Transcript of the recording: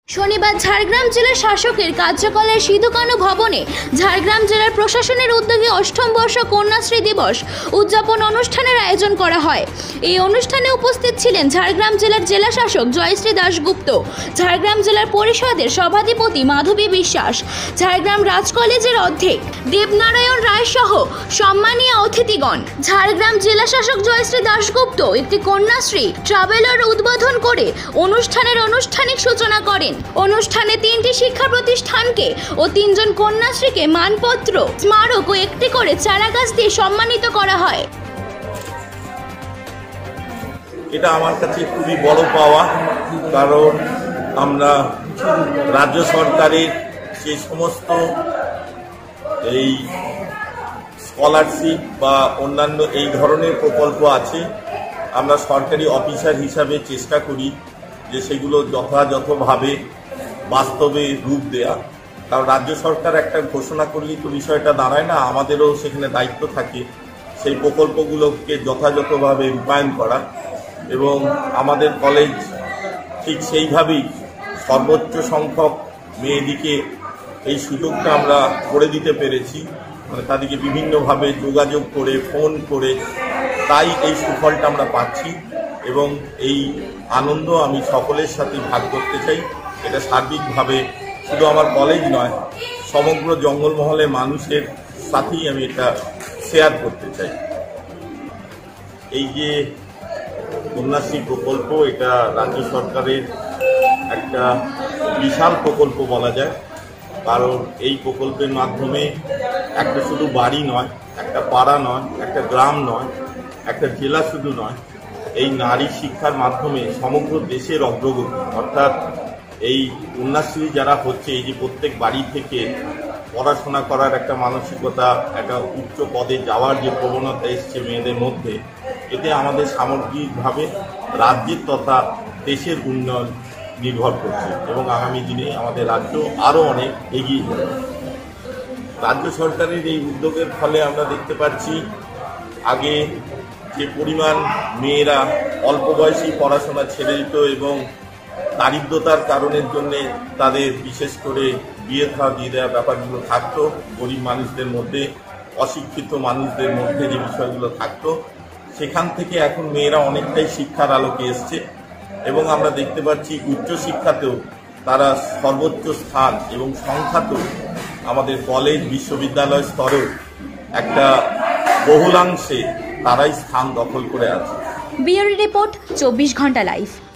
শনিবার ঝাড়গ্রাম জেলা শাসকের কার্যালয়ের সিধুকানু ভবনে ঝাড়গ্রাম জেলার প্রশাসনের উদ্যোগে অষ্টম বর্ষ কন্যাশ্রী দিবস উদযাপন অনুষ্ঠানের আয়োজন করা হয়। এই অনুষ্ঠানে উপস্থিত ছিলেন ঝাড়গ্রাম জেলার জেলা শাসক জয়শ্রী দাশগুপ্ত, ঝাড়গ্রাম জেলার পরিষদের সভাধিপতি মাধবী বিশ্বাস, ঝাড়গ্রাম রাজ কলেজের অধ্যক্ষ দেবনারায়ণ রায় সহ সম্মানীয় অতিথিগণ। ঝাড়গ্রাম জেলা শাসক জয়শ্রী দাশগুপ্ত একটি কন্যাশ্রী ট্রাভেলার উদ্বোধন করে অনুষ্ঠানের আনুষ্ঠানিক সূচনা করেন। অনুষ্ঠানে 3টি শিক্ষা প্রতিষ্ঠানকে ও 3 জন কন্যাশ্রীকে মানপত্র, স্মারক ও একটি করে চারাগাছ দিয়ে সম্মানিত করা হয়। এটা আমার কাছে খুবই বড় পাওয়া, কারণ আমরা রাজ্য সরকারের যে সমস্ত এই স্কলারশিপ বা অন্যান্য এই ধরনের প্রকল্প আছে, আমরা সরকারি অফিসার হিসাবে চেষ্টা করি যে সেগুলো যথাযথভাবে বাস্তবে রূপ দেয়া। কারণ রাজ্য সরকার একটা ঘোষণা করলেই তো বিষয়টা দাঁড়ায় না, আমাদেরও সেখানে দায়িত্ব থাকে সেই প্রকল্পগুলোকে যথাযথভাবে রূপায়ণ করা। এবং আমাদের কলেজ ঠিক সেইভাবেই সর্বোচ্চ সংখ্যক মেয়েদিকে এই সুযোগটা আমরা করে দিতে পেরেছি, মানে তাদেরকে বিভিন্নভাবে যোগাযোগ করে, ফোন করে, তাই এই সুফলটা আমরা পাচ্ছি। এবং এই আনন্দ আমি সকলের সাথে ভাগ করতে চাই। এটা সার্বিকভাবে শুধু আমার কলেজ নয়, সমগ্র জঙ্গলমহলের মানুষের সাথেই আমি এটা শেয়ার করতে চাই। এই যে কন্যাশ্রী প্রকল্প, এটা রাজ্য সরকারের একটা বিশাল প্রকল্প বলা যায়। কারণ এই প্রকল্পের মাধ্যমে একটা শুধু বাড়ি নয়, একটা পাড়া নয়, একটা গ্রাম নয়, একটা জেলা শুধু নয়, এই নারী শিক্ষার মাধ্যমে সমগ্র দেশের অগ্রগতি, অর্থাৎ এই কন্যাশ্রী যারা হচ্ছে, এই যে প্রত্যেক বাড়ি থেকে পড়াশোনা করার একটা মানসিকতা, একটা উচ্চ পদে যাওয়ার যে প্রবণতা এসছে মেয়েদের মধ্যে, এতে আমাদের সামগ্রিকভাবে রাজ্যের তথা দেশের উন্নয়ন নির্ভর করছে এবং আগামী দিনে আমাদের রাজ্য আরও অনেক এগিয়ে যাবে। রাজ্য সরকারের এই উদ্যোগের ফলে আমরা দেখতে পাচ্ছি আগে যে পরিমাণ মেয়েরা অল্প বয়সেই পড়াশোনা ছেড়ে দিত এবং দারিদ্রতার কারণের জন্যে তাদের বিশেষ করে বিয়ে থা দিয়ে দেওয়া ব্যাপারগুলো থাকতো, গরিব মানুষদের মধ্যে, অশিক্ষিত মানুষদের মধ্যে যে বিষয়গুলো থাকতো, সেখান থেকে এখন মেয়েরা অনেকটাই শিক্ষার আলোকে এসছে এবং আমরা দেখতে পাচ্ছি উচ্চশিক্ষাতেও তারা সর্বোচ্চ স্থান এবং সংখ্যাতেও আমাদের কলেজ বিশ্ববিদ্যালয় স্তরেও একটা বহুলাংশে তারাই স্থান দখল করে আছে। ব্যুরো রিপোর্ট 24 ঘন্টা লাইভ।